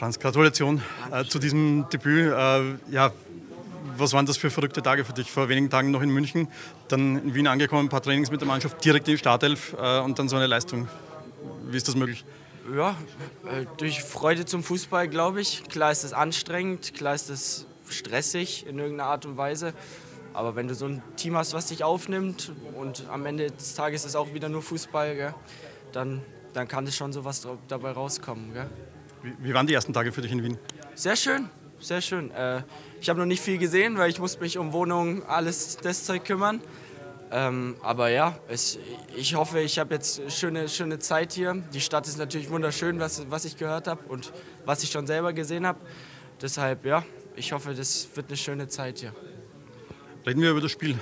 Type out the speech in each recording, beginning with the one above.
Franz, Gratulation zu diesem Debüt. Ja, was waren das für verrückte Tage für dich? Vor wenigen Tagen noch in München, dann in Wien angekommen, ein paar Trainings mit der Mannschaft, direkt in die Startelf und dann so eine Leistung. Wie ist das möglich? Ja, durch Freude zum Fußball, glaube ich. Klar ist es anstrengend, klar ist es stressig in irgendeiner Art und Weise. Aber wenn du so ein Team hast, was dich aufnimmt und am Ende des Tages ist auch wieder nur Fußball, gell, dann kann es schon sowas dabei rauskommen. Gell. Wie waren die ersten Tage für dich in Wien? Sehr schön, sehr schön. Ich habe noch nicht viel gesehen, weil ich muss mich um Wohnung, alles das Zeug kümmern. Aber ja, ich hoffe, ich habe jetzt schöne Zeit hier. Die Stadt ist natürlich wunderschön, was ich gehört habe und was ich schon selber gesehen habe. Deshalb, ja, ich hoffe, das wird eine schöne Zeit hier. Reden wir über das Spiel.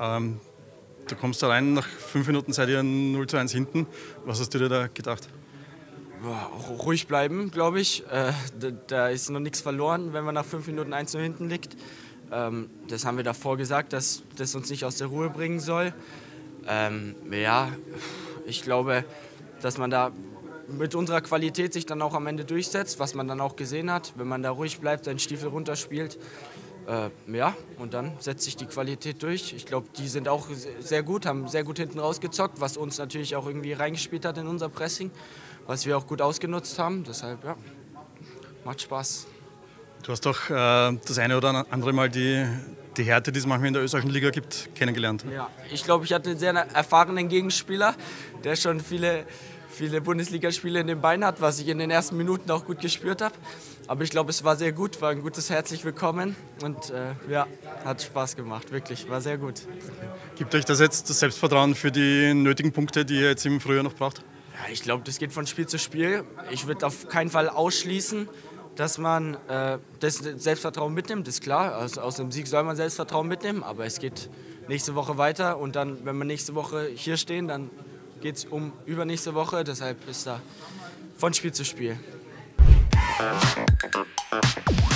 Du kommst da rein, nach 5 Minuten seid ihr 0:1 hinten. Was hast du dir da gedacht? Ruhig bleiben, glaube ich. Da ist noch nichts verloren, wenn man nach 5 Minuten 1:0 hinten liegt. Das haben wir davor gesagt, dass das uns nicht aus der Ruhe bringen soll. Ja, ich glaube, dass man da mit unserer Qualität sich dann auch am Ende durchsetzt, was man dann auch gesehen hat, wenn man da ruhig bleibt, seinen Stiefel runterspielt. Ja, und dann setzt sich die Qualität durch. Ich glaube, die sind auch sehr gut, haben sehr gut hinten rausgezockt, was uns natürlich auch irgendwie reingespielt hat in unser Pressing, was wir auch gut ausgenutzt haben. Deshalb, ja, macht Spaß. Du hast doch das eine oder andere Mal die Härte, die es manchmal in der österreichischen Liga gibt, kennengelernt. Ja, ich glaube, ich hatte einen sehr erfahrenen Gegenspieler, der schon viele Bundesligaspiele in den Beinen hat, was ich in den ersten Minuten auch gut gespürt habe. Aber ich glaube, es war sehr gut, war ein gutes Herzlich Willkommen und ja, hat Spaß gemacht, wirklich, war sehr gut. Gibt euch das jetzt das Selbstvertrauen für die nötigen Punkte, die ihr jetzt im Frühjahr noch braucht? Ja, ich glaube, das geht von Spiel zu Spiel. Ich würde auf keinen Fall ausschließen, dass man das Selbstvertrauen mitnimmt, ist klar. Aus dem Sieg soll man Selbstvertrauen mitnehmen, aber es geht nächste Woche weiter und dann, wenn wir nächste Woche hier stehen, dann geht es um übernächste Woche, deshalb ist da von Spiel zu Spiel.